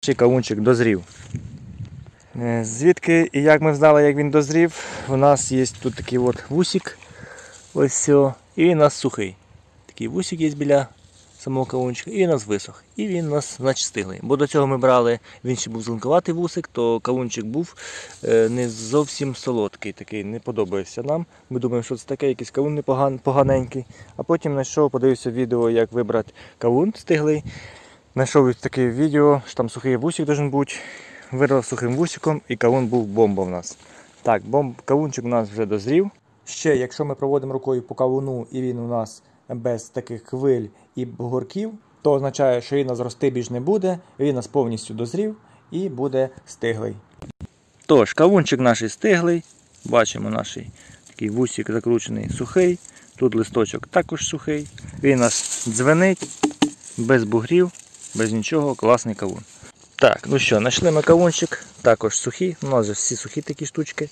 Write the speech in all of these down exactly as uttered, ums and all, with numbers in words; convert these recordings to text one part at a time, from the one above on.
Кавунчик дозрів. Звідки і як ми знали, як він дозрів, у нас є тут такий от вусик, ось все, і він у нас сухий. Такий вусик є біля самого кавунчика, і він у нас висох. І він у нас, значить, стиглий. Бо до цього ми брали, він ще був зеленкуватий вусик, то кавунчик був не зовсім солодкий, такий, не подобався нам. Ми думаємо, що це таке, якийсь кавун непоган, поганенький. А потім знайшов, подивився відео, як вибрати кавун стиглий. Знайшов таке відео, що там сухий вусик має бути. Вирвав сухим вусиком і кавун був бомба в нас. Так, бомб, кавунчик у нас вже дозрів. Ще, якщо ми проводимо рукою по кавуну і він у нас без таких хвиль і бугорків, то означає, що він у нас рости більш не буде, він у нас повністю дозрів і буде стиглий. Тож, кавунчик наш стиглий. Бачимо наш такий вусик закручений сухий. Тут листочок також сухий. Він у нас дзвенить, без бугрів, без нічого, класний кавун. Так, ну що, знайшли ми кавунчик, також сухий, у нас же всі сухі такі штучки.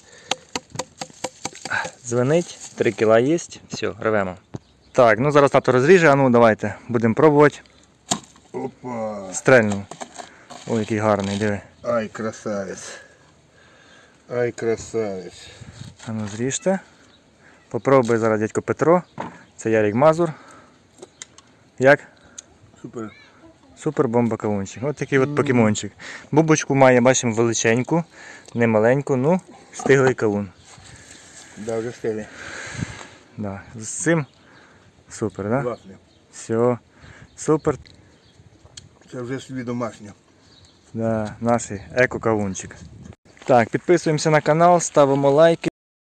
Дзвенить, три кіла є, все, рвемо. Так, ну зараз тато розріже, а ну давайте, будемо пробувати. Опа! Стрельну. Ой, який гарний, диви. Ай, красавець. Ай, красавець. А ну зріжте. Попробуй зараз дядько Петро, це Ярик Мазур. Як? Супер. Супер бомба кавунчик. Ось такий от покемончик. Бубочку має, бачимо, величеньку, не маленьку, ну, стиглий кавун. Да, вже стилі. Да. З цим супер, да? Класний. Все, супер. Це вже свій домашній. Да, наш еко-кавунчик. Так, підписуємося на канал, ставимо лайки.